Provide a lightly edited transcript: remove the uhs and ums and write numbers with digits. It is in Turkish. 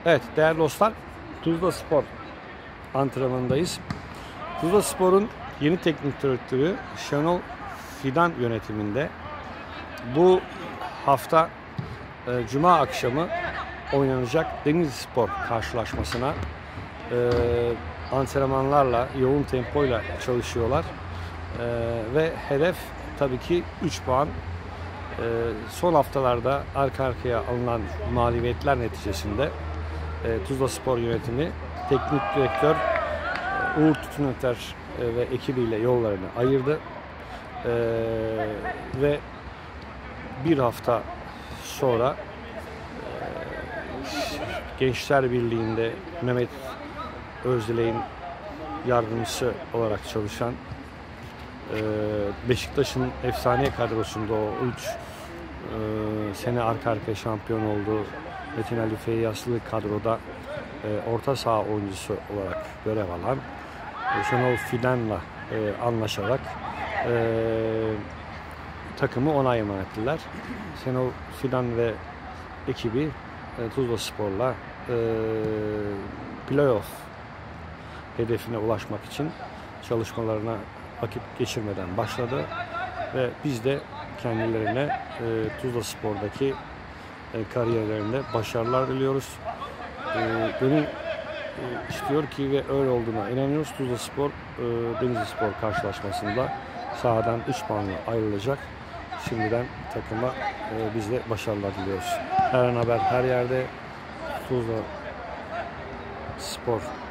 Evet değerli dostlar, Tuzla Spor antrenmanındayız. Tuzla Spor'un yeni teknik direktörü Şenol Fidan yönetiminde bu hafta Cuma akşamı oynanacak Denizlispor karşılaşmasına antrenmanlarla, yoğun tempoyla çalışıyorlar. Ve hedef tabii ki 3 puan. Son haftalarda arka arkaya alınan mağlubiyetler neticesinde Tuzla Spor yönetimi teknik direktör Uğur Tütüneter ve ekibiyle yollarını ayırdı. Ve bir hafta sonra Gençler Birliği'nde Mehmet Özdilek'in yardımcısı olarak çalışan, Beşiktaş'ın efsane kadrosunda o 3 sene arka arkaya şampiyon olduğu Metin Ali Feyyaslı kadroda orta saha oyuncusu olarak görev alan Şenol Fidan'la anlaşarak takımı ona emanet ettiler. Şenol Fidan ve ekibi Tuzla Spor'la playoff hedefine ulaşmak için çalışmalarına vakit geçirmeden başladı ve biz de kendilerine Tuzla Spor'daki kariyerlerinde başarılar diliyoruz. Gönül istiyor ki ve öyle olduğuna inanıyoruz. Tuzla Spor Denizlispor karşılaşmasında sahadan 3 puanla ayrılacak. Şimdiden takıma biz de başarılar diliyoruz. Her an haber her yerde. Tuzla Spor